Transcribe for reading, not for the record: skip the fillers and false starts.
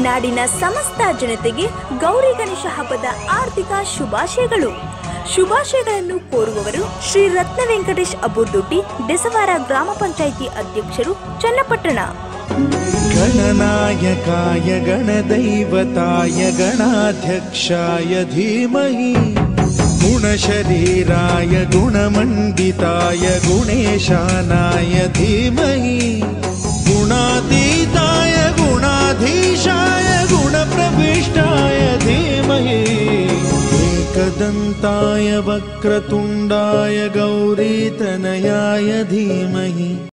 ನಾಡಿನ ಸಮಸ್ತ ಜನತೆಗೆ ಗೌರಿ ಗಣೇಶ ಹಬ್ಬದ ಆರ್ಥಿಕ ಶುಭಾಶಯಗಳು. ಶುಭಾಶಯಗಳನ್ನು ಕೋರುವವರು ಶ್ರೀ ರತ್ನ ವೆಂಕಟೇಶ್ ಅಬುರ್ದೊಡ್ಡಿ, ಬೆಸವಾರ ಗ್ರಾಮ ಪಂಚಾಯಿತಿ ಅಧ್ಯಕ್ಷರು, ಚನ್ನಪಟ್ಟಣ. ಗಣನಾಯಕಾಯ ಗಣದೈವತಾಯ ಗಣಾಧ್ಯಕ್ಷಾಯ ಧೀಮಹಿ, ಗುಣಶರೀರಾಯ ಗುಣಮಂಡಿತಾಯ ಗುಣೇಶಾನಾಯ ಧೀಮಹಿ, ಗುಣಾತೀತಾಯ ಗುಣಾಧೀಶಾಯ ಗುಣಪ್ರವಿಷ್ಟಾಯ ಧೀಮಹಿ, एकदन्ताय वक्रतुण्डाय गौरीतनयाय धीमहि.